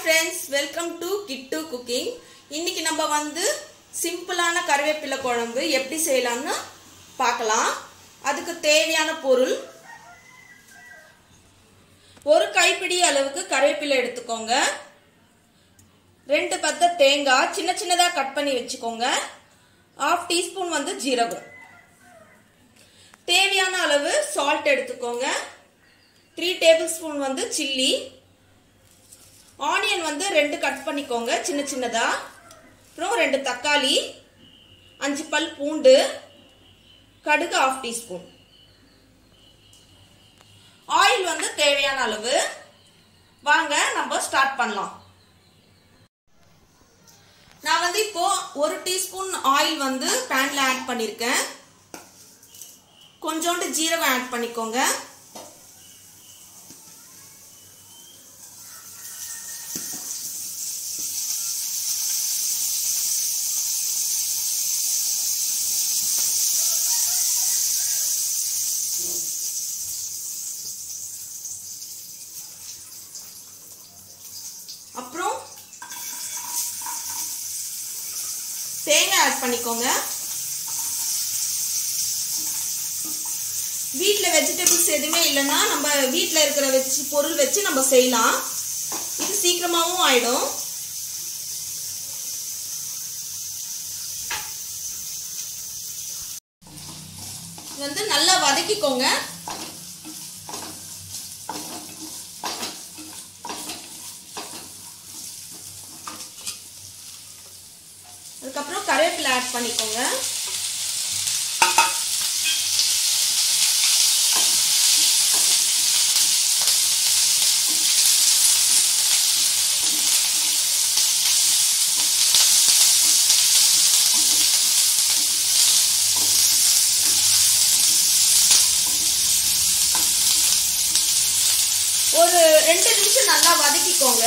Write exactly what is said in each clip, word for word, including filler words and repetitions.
friends, welcome to Kittu Cooking. இன்னைக்கு நம்ம வந்து சிம்பிளான கறிவேப்பிலை குழம்பு எப்படி செய்யலாம்னு பார்க்கலாம். அதுக்கு தேவையான பொருள் ஒரு கைப்பிடி அளவுக்கு கறிவேப்பிலை எடுத்துக்கோங்க. ரெண்டு பத்த தேங்காய் சின்ன சின்னதா கட் பண்ணி வெச்சுக்கோங்க. half டீஸ்பூன் வந்து ஜீரகம். தேவையான அளவு salt எடுத்துக்கோங்க. three tablespoon வந்து chilli. ஆனியன் வந்து ரெண்டு கட் பண்ணிக்கோங்க சின்ன சின்னதா. அப்புறம் ரெண்டு தக்காளி, அஞ்சு பல் பூண்டு, கடுகு half டீஸ்பூன். ஆயில் வந்து தேவையான அளவு. வாங்க நம்ம ஸ்டார்ட் பண்ணலாம். நான் வந்து இப்போ ஒரு டீஸ்பூன் ஆயில் வந்து பேன்ல ஆட் பண்ணிருக்கேன். கொஞ்சோண்டு ஜீரகம் ஆட் பண்ணிக்கோங்க. அப்புறம் தேங்காய் ஆட் பண்ணிக்கோங்க. வீட்ல வெஜிடபிள்ஸ் எதுவுமே இல்லைன்னா நம்ம வீட்ல இருக்கிற வச்சு பொருள் வச்சு நம்ம செய்யலாம். இது சீக்கிரமாவும் ஆயிடும். இது வந்து நல்லா வதக்கிக்கோங்க. அதுக்கப்புறம் கறிவேப்பிலை ஆட் பண்ணிக்கோங்க. ஒரு ரெண்டு நிமிஷம் நல்லா வதக்கிக்கோங்க.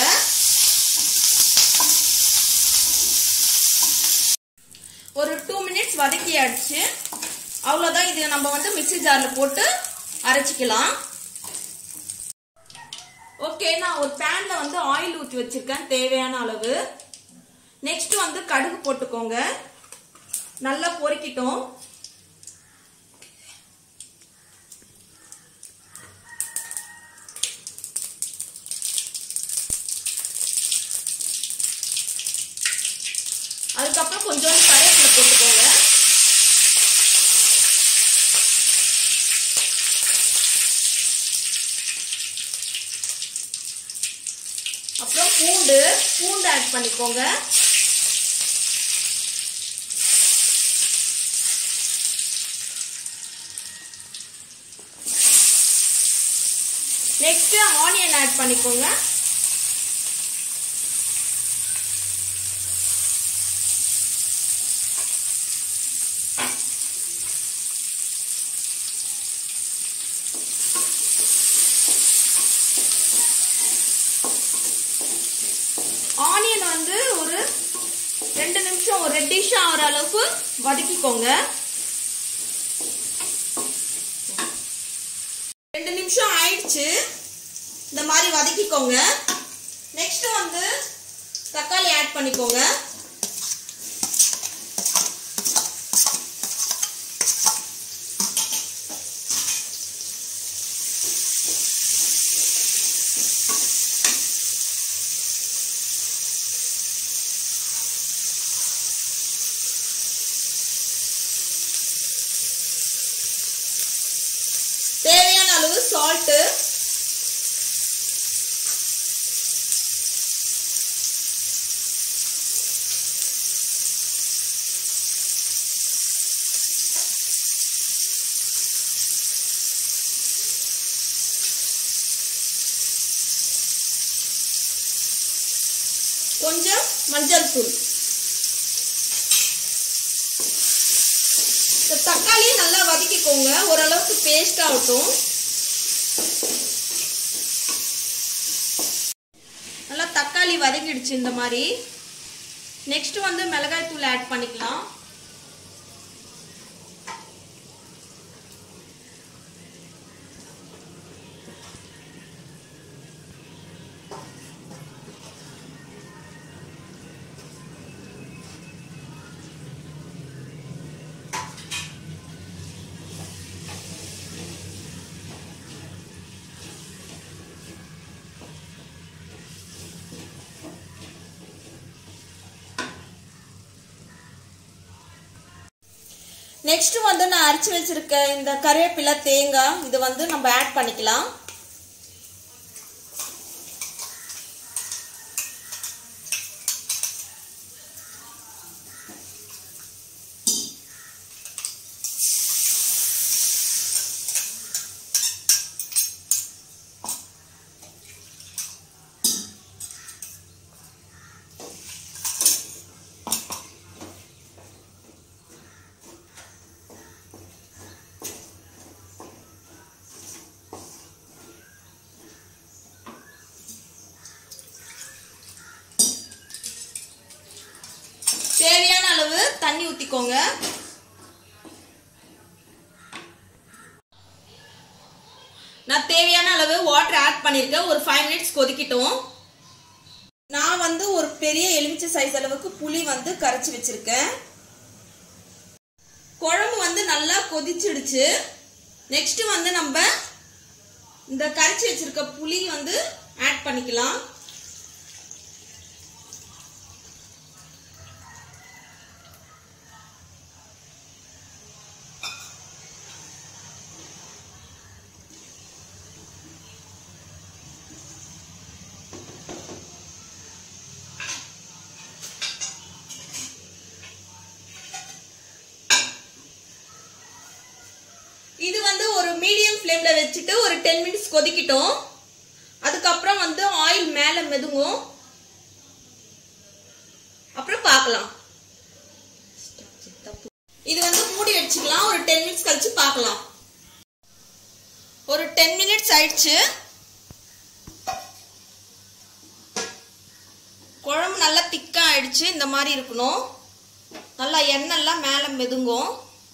ஒரு டூ மினிட்ஸ் வதக்கியாச்சு. அவ்வளவுதான். இது நம்ம வந்து மிக்ஸி ஜார்ல போட்டு அரைச்சிக்கலாம். ஓகே, நான் ஒரு பேன்ல வந்து ஆயில் ஊற்றி வச்சிருக்கேன் தேவையான அளவு. நெக்ஸ்ட் வந்து கடுகு போட்டுக்கோங்க. நல்லா பொரிக்கிட்டோம். அதுக்கப்புறம் கொஞ்சம் கறிவேப்பிலை போட்டுக்கோங்க. அப்புறம் பூண்டு பூண்டு ஆட் பண்ணிக்கோங்க. நெக்ஸ்ட் ஆனியன் ஆட் பண்ணிக்கோங்க. ஆனியன் வந்து ஒரு ரெண்டு நிமிஷம் ஒரு ரெட்டிஷா ஆகிற அளவுக்கு வதக்கிக்கோங்க. ரெண்டு நிமிஷம் ஆயிடுச்சு. இந்த மாதிரி வதக்கிக்கோங்க. நெக்ஸ்ட் வந்து தக்காளி ஆட் பண்ணிக்கோங்க. தேவையான அளவு சால்ட், கொஞ்சம் மஞ்சள் தூள். தக்காளி நல்லா வதக்கிக்கோங்க. ஓரளவுக்கு பேஸ்ட் ஆகட்டும். நல்லா தக்காளி வதக்கிடுச்சு இந்த மாதிரி. நெக்ஸ்ட் வந்து மிளகாய் தூள் ஆட் பண்ணிக்கலாம். நெக்ஸ்ட் வந்து நான் அரைச்சு வச்சிருக்க இந்த கருவேப்பிலை தேங்காய் இது வந்து நம்ம ஆட் பண்ணிக்கலாம். தேவையான அளவு தண்ணி ஊத்திக்கோங்க. நான் தேவையான அளவு வாட்டர் ஆட் பண்ணிருக்கேன். ஒரு ஃபைவ் மினிட்ஸ் கொதிக்கட்டும். நான் வந்து ஒரு பெரிய எலுமிச்சை சைஸ் அளவுக்கு புளி வந்து கரைச்சி வச்சிருக்கேன். குழம்பு வந்து நல்லா கொதிச்சிடுச்சு. நெக்ஸ்ட் வந்து நம்ம இந்த கரைச்சி வச்சிருக்க புளி வந்து ஆட் பண்ணிக்கலாம். இது வந்து ஒரு மீடியம் ஃப்ளேம்ல வச்சுட்டு ஒரு டென் மினிட்ஸ் கொதிக்கட்டும். அதுக்கப்புறம் வந்து ஆயில் மேல மெதுங்கும். அப்புறம் பார்க்கலாம். இது வந்து மூடி வச்சுக்கலாம். ஒரு டென் மினிட்ஸ் கழிச்சு பார்க்கலாம். ஒரு டென் மினிட்ஸ் ஆயிடுச்சு. குழம்பு நல்லா திக்கா ஆயிடுச்சு. இந்த மாதிரி இருக்கணும். நல்லா எண்ணெய்லாம் மேல மெதுங்கும்.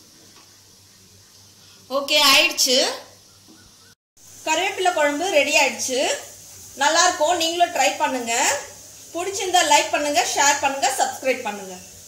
ஓகே ஆயிடுச்சு. கருவேப்பிலை குழம்பு ரெடி ஆயிடுச்சு. நல்லா இருக்கும். நீங்களும் ட்ரை பண்ணுங்க. பிடிச்சிருந்தா லைக் பண்ணுங்க, ஷேர் பண்ணுங்க, சப்ஸ்கிரைப் பண்ணுங்க.